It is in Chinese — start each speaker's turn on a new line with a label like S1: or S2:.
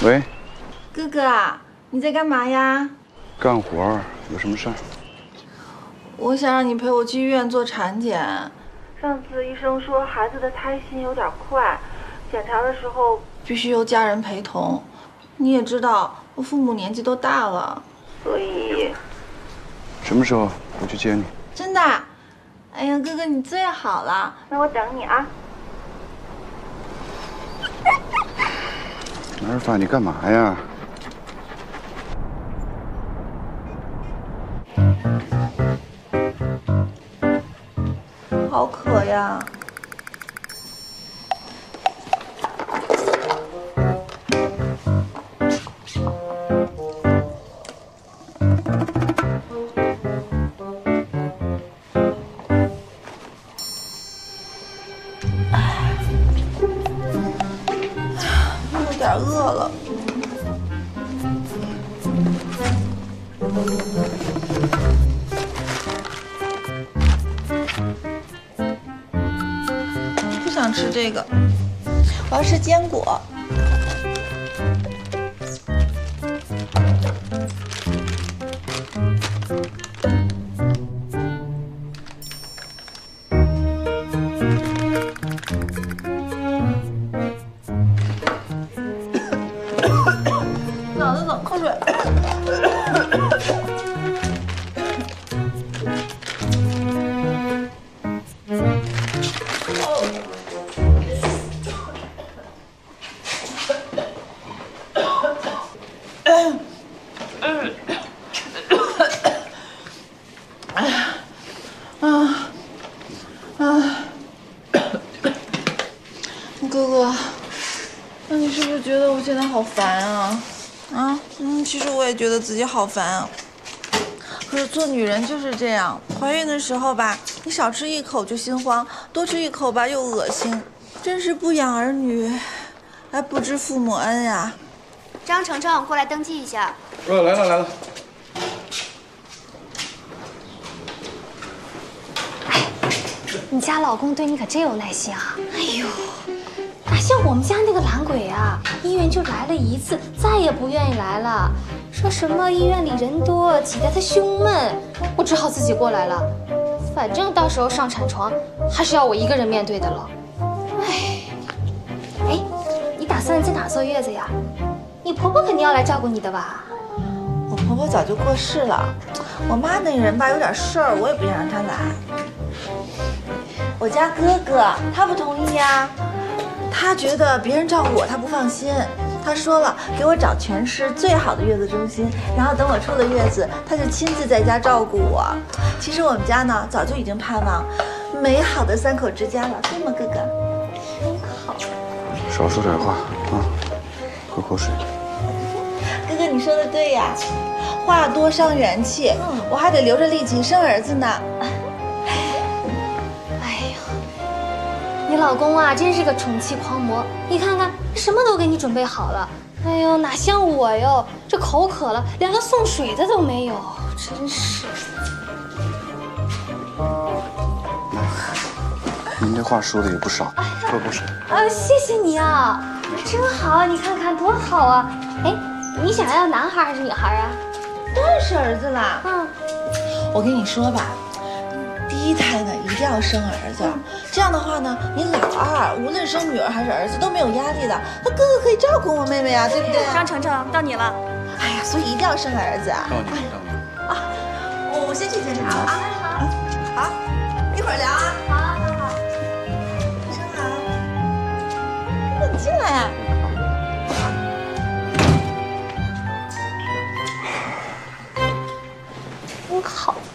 S1: 喂，
S2: 哥哥啊，你在干嘛呀？
S1: 干活儿，有什么事儿？
S2: 我想让你陪我去医院做产检。上次医生说孩子的胎心有点快，检查的时候必须由家人陪同。你也知道，我父母年纪都大了，所以
S1: 什么时候我去接你？
S2: 真的。哎呀，哥哥你最好了，那我等你啊。
S1: 阿尔法，你干嘛呀？
S2: 好渴呀。有点饿了。不想吃这个，我要吃坚果。脑子怎么口水？哥哥，那你是不是觉得我现在好烦啊？其实我也觉得自己好烦啊。可是做女人就是这样，怀孕的时候吧，你少吃一口就心慌，多吃一口吧又恶心，真是不养儿女，还不知父母恩呀。
S3: 张程程，过来登记一下。
S1: 来了。
S3: 你家老公对你可真有耐心啊！哎呦，哪像我们家那个懒鬼啊，医院就来了一次，再也不愿意来了。说什么医院里人多，挤得他胸闷，我只好自己过来了。反正到时候上产床还是要我一个人面对的了。哎，你打算在哪儿坐月子呀？你婆婆肯定要来照顾你的吧？
S2: 我婆婆早就过世了，我妈那人吧有点事儿，我也不想让她来。我家哥哥他不同意呀，他觉得别人照顾我他不放心。他说了，给我找全市最好的月子中心，然后等我出了月子，他就亲自在家照顾我。其实我们家呢早就已经盼望美好的3口之家了，对吗，哥哥？
S3: 真好。
S1: 少说点话啊，喝口水。
S2: 哥哥，你说的对呀，话多伤元气，我还得留着力气生儿子呢。
S3: 你老公啊，真是个宠妻狂魔。你看看，什么都给你准备好了。哎呦，哪像我哟，这口渴了，连个送水的都没有，真是。
S1: 您这话说的也不少，喝口水。
S3: 谢谢你啊，真好，你看看多好啊。哎，你想要男孩还是女孩啊？
S2: 当然是儿子啦。我跟你说吧。第1胎呢，一定要生儿子，这样的话呢，你老2无论生女儿还是儿子都没有压力的。那哥哥可以照顾我妹妹呀，对不对？
S4: 张程程，到你了。
S2: 哎呀，所以一定要生儿子。
S1: 到你。
S2: 啊，我先去检查了啊。好，一会儿聊啊。
S3: 好。
S2: 生好。哥哥，你进来呀。
S3: 真好。